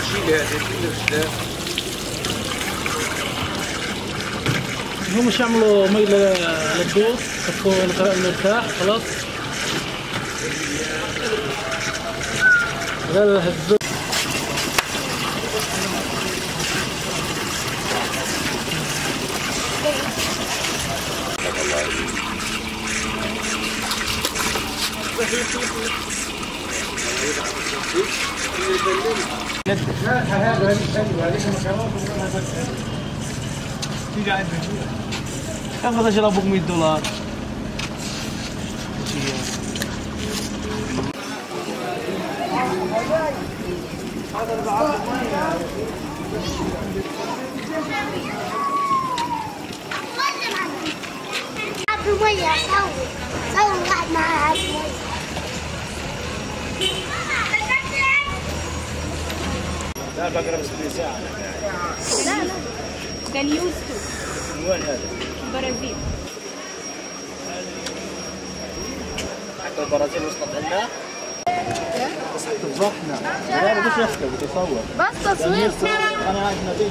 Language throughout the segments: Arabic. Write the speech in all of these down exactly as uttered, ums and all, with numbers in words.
شيلي هذه شيلي. هم مش يعملوا مي للضوء يحطوا المرتاح خلاص. لا لا الزوت كم تشربوا مية دولار؟ المية سوي سوي واحد معها المية. لا بقرا بس في ساعة. لا لا كان يوزتو. من وين هذا؟ البرازيل. حتى البرازيل وصلت لنا؟ بس تفضحنا. لا بديش يحكي بدي يصور. بس تصوير. أنا قاعد نادي.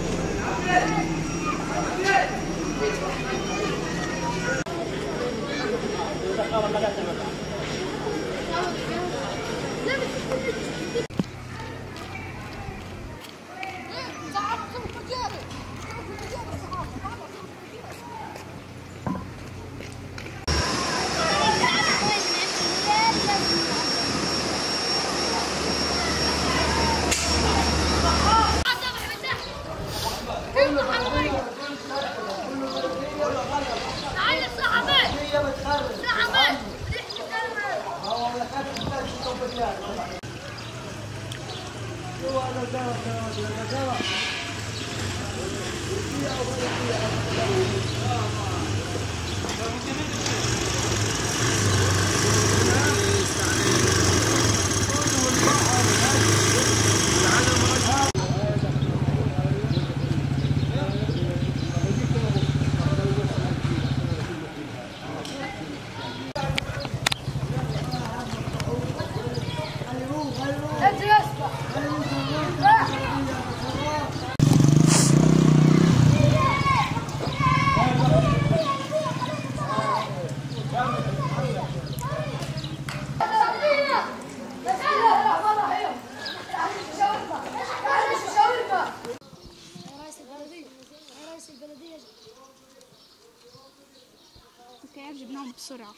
اوكي جبناهم بسرعة.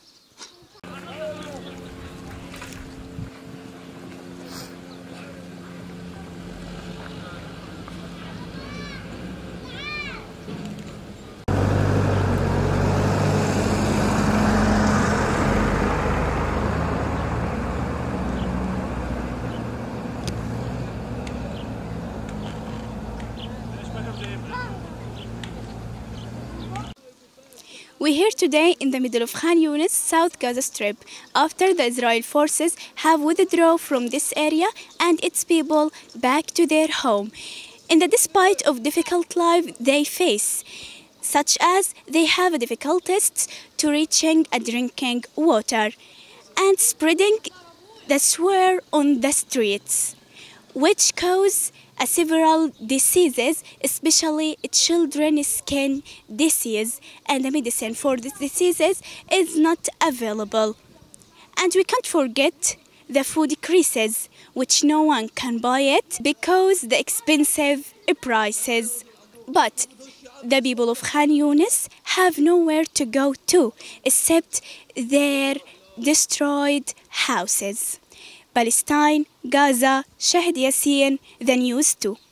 We're here today in the middle of Khan Yunis, South Gaza Strip, after the Israeli forces have withdrawn from this area and its people back to their home. In the despite of difficult life they face, such as they have difficulties to reaching a drinking water and spreading the swear on the streets, which cause Uh, several diseases, especially children's skin disease, and the medicine for these diseases is not available. And we can't forget the food crisis, which no one can buy it because the expensive prices. But the people of Khan Yunis have nowhere to go to except their destroyed houses. Palestine, Gaza, Shahid Yassin, the news too.